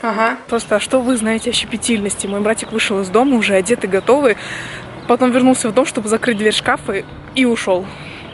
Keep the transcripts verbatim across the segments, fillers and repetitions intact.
Ага. Просто, а что вы знаете о щепетильности? Мой братик вышел из дома, уже одетый, готовый. Потом вернулся в дом, чтобы закрыть дверь шкафа, и ушел.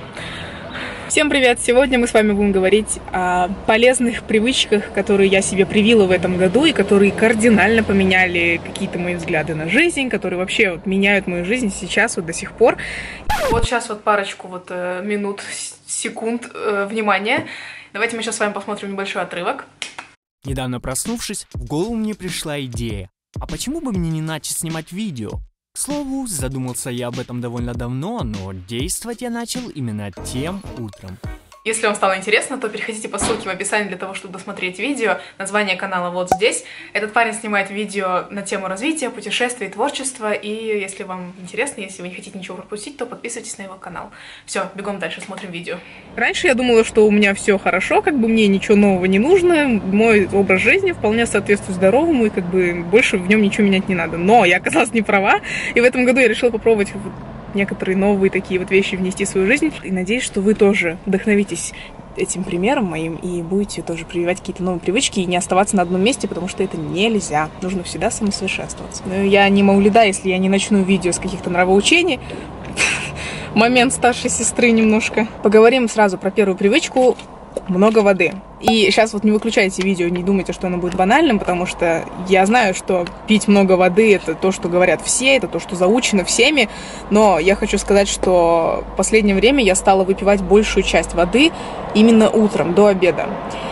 Всем привет! Сегодня мы с вами будем говорить о полезных привычках, которые я себе привила в этом году и которые кардинально поменяли какие-то мои взгляды на жизнь, которые вообще вот меняют мою жизнь сейчас вот до сих пор. Вот сейчас вот парочку вот э, минут, секунд э, внимания. Давайте мы сейчас с вами посмотрим небольшой отрывок. Недавно проснувшись, в голову мне пришла идея. А почему бы мне не начать снимать видео? К слову, задумался я об этом довольно давно, но действовать я начал именно тем утром. Если вам стало интересно, то переходите по ссылке в описании для того, чтобы досмотреть видео. Название канала вот здесь. Этот парень снимает видео на тему развития, путешествий, творчества. И если вам интересно, если вы не хотите ничего пропустить, то подписывайтесь на его канал. Все, бегом дальше, смотрим видео. Раньше я думала, что у меня все хорошо, как бы мне ничего нового не нужно. Мой образ жизни вполне соответствует здоровому, и как бы больше в нем ничего менять не надо. Но я оказалась не права, и в этом году я решила попробовать некоторые новые такие вот вещи внести в свою жизнь. И надеюсь, что вы тоже вдохновитесь этим примером моим и будете тоже прививать какие-то новые привычки и не оставаться на одном месте, потому что это нельзя. Нужно всегда самосовершенствоваться. Но я не маулида, если я не начну видео с каких-то нравоучений. Момент старшей сестры немножко. Поговорим сразу про первую привычку. Много воды. И сейчас вот не выключайте видео, не думайте, что оно будет банальным, потому что я знаю, что пить много воды — это то, что говорят все, это то, что заучено всеми, но я хочу сказать, что в последнее время я стала выпивать большую часть воды именно утром, до обеда.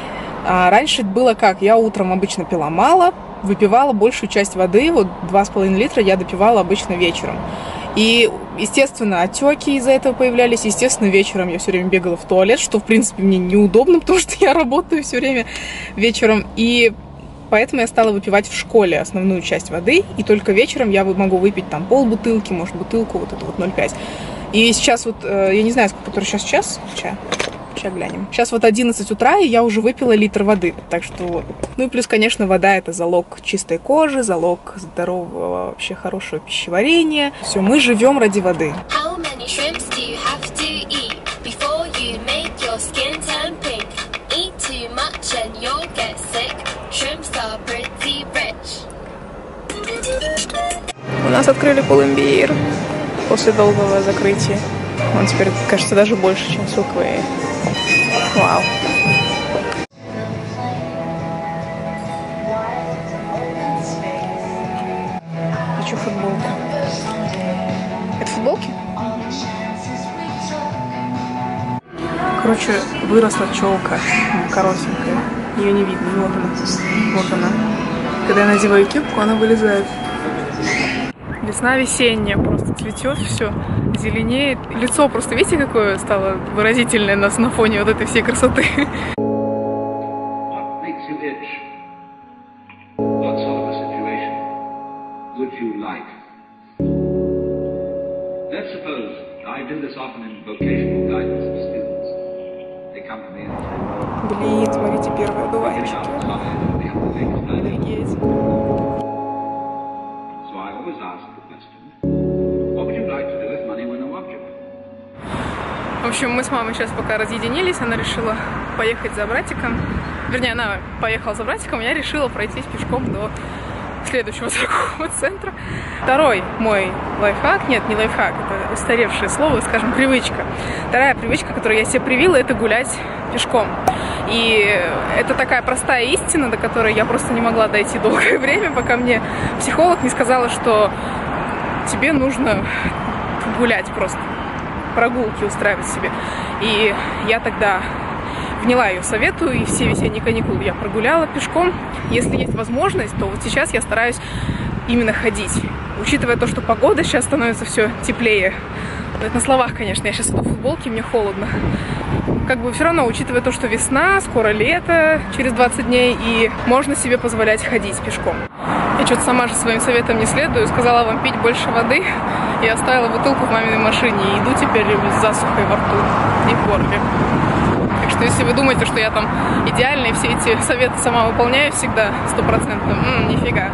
А раньше было как? Я утром обычно пила мало, выпивала большую часть воды, вот два с половиной литра я допивала обычно вечером. И, естественно, отеки из-за этого появлялись. Естественно, вечером я все время бегала в туалет, что, в принципе, мне неудобно, потому что я работаю все время вечером. И поэтому я стала выпивать в школе основную часть воды. И только вечером я могу выпить там полбутылки, может, бутылку, вот эту вот ноль пять. И сейчас вот, я не знаю, сколько, который сейчас час, чай. Сейчас глянем. Сейчас вот одиннадцать утра, и я уже выпила литр воды. Так что вот. Ну и плюс, конечно, вода — это залог чистой кожи, залог здорового, вообще хорошего пищеварения. Все, мы живем ради воды. У нас открыли пломбир после долгого закрытия. Он теперь, кажется, даже больше, чем Subway. Вау. Хочу футболку. Это футболки? Короче, выросла челка коротенькая. Ее не видно. Вот она. Вот она. Когда я надеваю кепку, она вылезает. Весна весенняя, просто цветет все, зеленеет. Лицо просто, видите, какое стало выразительное на, на фоне вот этой всей красоты. Блин, смотрите, первые одуванчики. Офигеть. В общем, мы с мамой сейчас пока разъединились, она решила поехать за братиком. Вернее, она поехала за братиком, я решила пройтись пешком до следующего торгового центра. Второй мой лайфхак, нет, не лайфхак, это устаревшее слово, скажем, привычка. Вторая привычка, которую я себе привила, это гулять пешком. И это такая простая истина, до которой я просто не могла дойти долгое время, пока мне психолог не сказала, что тебе нужно гулять просто. Прогулки устраивать себе. И я тогда вняла ее совету, и все весенние каникулы я прогуляла пешком. Если есть возможность, то вот сейчас я стараюсь именно ходить. Учитывая то, что погода сейчас становится все теплее. Это на словах, конечно, я сейчас иду в футболке, мне холодно. Как бы все равно, учитывая то, что весна, скоро лето, через двадцать дней, и можно себе позволять ходить пешком. Я что-то сама же своим советом не следую, сказала вам пить больше воды, и оставила бутылку в маминой машине, и иду теперь с засухой во рту и в горле. Так что если вы думаете, что я там идеальная, все эти советы сама выполняю всегда, стопроцентно, м-м, нифига.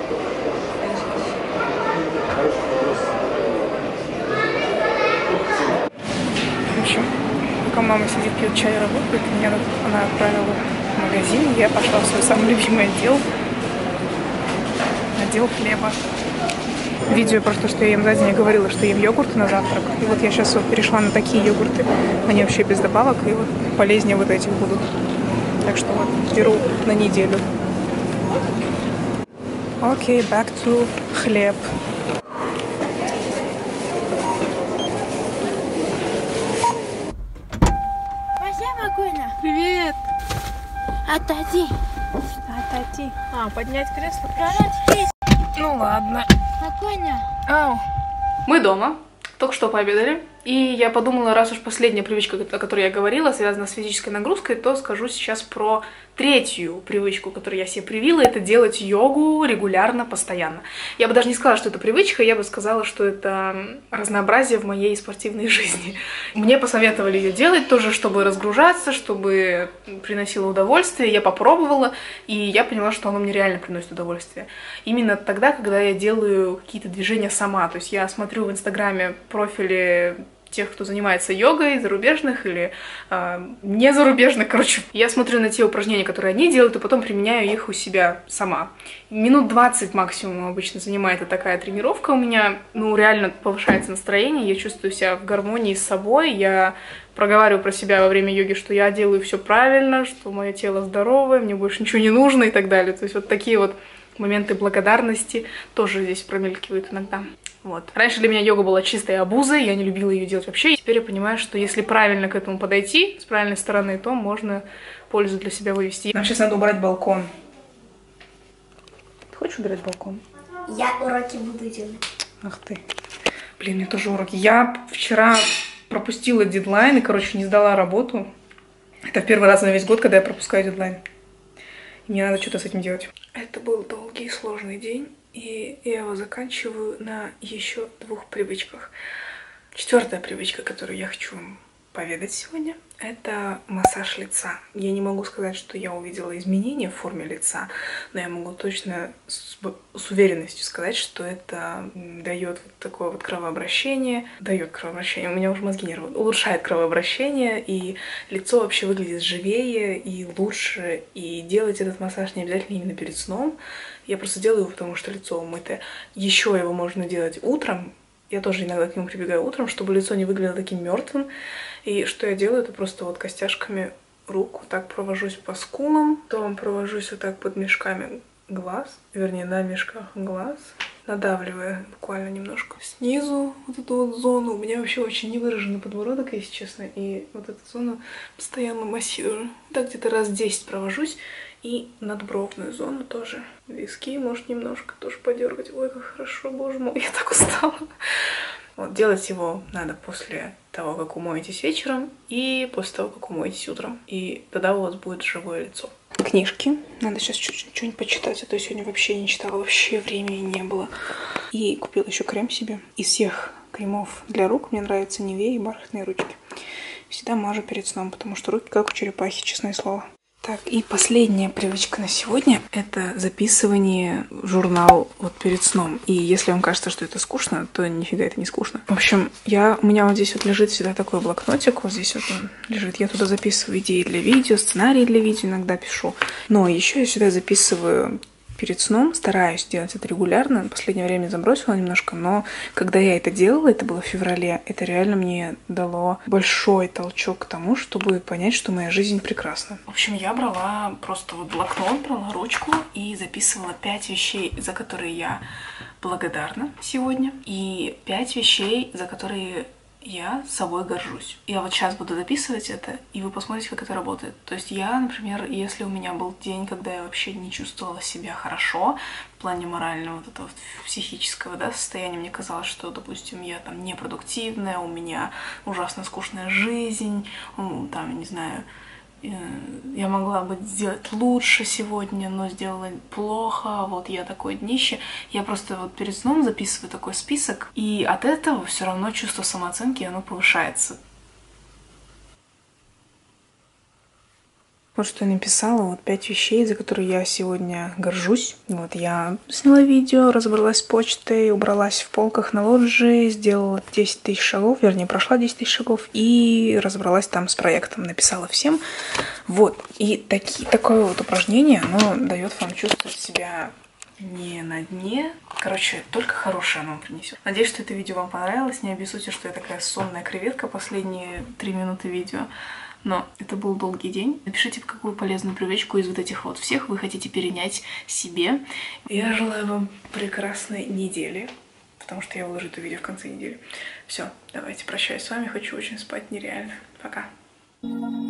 В общем, пока мама сидит, пьет чай и работает, меня она отправила в магазин, я пошла в свой самый любимый отдел отдел хлеба. В видео про то, что я ем за день, я говорила, что ем йогурты на завтрак. И вот я сейчас вот перешла на такие йогурты. Они вообще без добавок и вот полезнее вот этих будут. Так что вот беру на неделю. Окей, okay, back to хлеб. Привет! Отойди. Отойди. А, поднять кресло? Поднять. Ну ладно. Спокойно. Ау. Мы дома. Только что пообедали. И я подумала, раз уж последняя привычка, о которой я говорила, связана с физической нагрузкой, то скажу сейчас про третью привычку, которую я себе привила, это делать йогу регулярно, постоянно. Я бы даже не сказала, что это привычка, я бы сказала, что это разнообразие в моей спортивной жизни. Мне посоветовали ее делать тоже, чтобы разгружаться, чтобы приносило удовольствие. Я попробовала, и я поняла, что оно мне реально приносит удовольствие. Именно тогда, когда я делаю какие-то движения сама. То есть я смотрю в Инстаграме профили тех, кто занимается йогой, зарубежных или э, не зарубежных, короче. Я смотрю на те упражнения, которые они делают, и потом применяю их у себя сама. Минут двадцать максимум обычно занимает такая тренировка у меня. Ну, реально повышается настроение, я чувствую себя в гармонии с собой, я проговариваю про себя во время йоги, что я делаю все правильно, что мое тело здоровое, мне больше ничего не нужно и так далее. То есть вот такие вот моменты благодарности тоже здесь промелькивают иногда. Вот. Раньше для меня йога была чистой обузой, я не любила ее делать вообще. И теперь я понимаю, что если правильно к этому подойти, с правильной стороны, то можно пользу для себя вывести. Нам сейчас надо убрать балкон. Ты хочешь убирать балкон? Я уроки буду делать. Ах ты. Блин, мне тоже уроки. Я вчера пропустила дедлайн и, короче, не сдала работу. Это в первый раз на весь год, когда я пропускаю дедлайн. И мне надо что-то с этим делать. Это был долгий и сложный день. И я его заканчиваю на еще двух привычках. Четвертая привычка, которую я хочу вам поведать сегодня, это массаж лица. Я не могу сказать, что я увидела изменения в форме лица, но я могу точно с, с уверенностью сказать, что это дает вот такое вот кровообращение, дает кровообращение, у меня уже мозги не работают, улучшает кровообращение, и лицо вообще выглядит живее и лучше, и делать этот массаж не обязательно именно перед сном. Я просто делаю его, потому что лицо умытое. Еще его можно делать утром. Я тоже иногда к нему прибегаю утром, чтобы лицо не выглядело таким мертвым. И что я делаю, это просто вот костяшками рук вот так провожусь по скулам, потом провожусь вот так под мешками глаз, вернее, на мешках глаз, надавливая буквально немножко снизу вот эту вот зону. У меня вообще очень невыраженный подбородок, если честно, и вот эту зону постоянно массирую. Так где-то раз десять провожусь. И надбровную зону тоже. Виски, может, немножко тоже подергать. Ой, как хорошо, боже мой, я так устала. Вот, делать его надо после того, как умоетесь вечером, и после того, как умоетесь утром. И тогда у вас будет живое лицо. Книжки. Надо сейчас чуть-чуть что-нибудь почитать, а то я сегодня вообще не читала, вообще времени не было. И купила еще крем себе. Из всех кремов для рук мне нравятся Nivea и бархатные ручки. Всегда мажу перед сном, потому что руки как у черепахи, честное слово. Так, и последняя привычка на сегодня – это записывание в журнал вот перед сном. И если вам кажется, что это скучно, то нифига это не скучно. В общем, я, у меня вот здесь вот лежит всегда такой блокнотик, вот здесь вот он лежит. Я туда записываю идеи для видео, сценарии для видео иногда пишу. Но еще я сюда записываю перед сном, стараюсь делать это регулярно. В последнее время забросила немножко, но когда я это делала, это было в феврале, это реально мне дало большой толчок к тому, чтобы понять, что моя жизнь прекрасна. В общем, я брала просто вот блокнот, брала ручку и записывала пять вещей, за которые я благодарна сегодня, и пять вещей, за которые я собой горжусь. Я вот сейчас буду записывать это, и вы посмотрите, как это работает. То есть я, например, если у меня был день, когда я вообще не чувствовала себя хорошо, в плане морального, вот этого психического, да, состояния, мне казалось, что, допустим, я там непродуктивная, у меня ужасно скучная жизнь, там, не знаю, я могла бы сделать лучше сегодня, но сделала плохо, вот я такое днище. Я просто вот перед сном записываю такой список, и от этого все равно чувство самооценки, оно повышается. Вот что я написала, вот пять вещей, за которые я сегодня горжусь. Вот я сняла видео, разобралась с почтой, убралась в полках на лоджии, сделала десять тысяч шагов, вернее, прошла десять тысяч шагов и разобралась там с проектом, написала всем. Вот, и таки, такое вот упражнение, оно дает вам чувствовать себя не на дне. Короче, только хорошее оно принесет. Надеюсь, что это видео вам понравилось. Не обессудьте, что я такая сонная креветка последние три минуты видео. Но это был долгий день. Напишите, какую полезную привычку из вот этих вот всех вы хотите перенять себе. Я желаю вам прекрасной недели, потому что я выложу это видео в конце недели. Все, давайте прощаюсь с вами. Хочу очень спать нереально. Пока.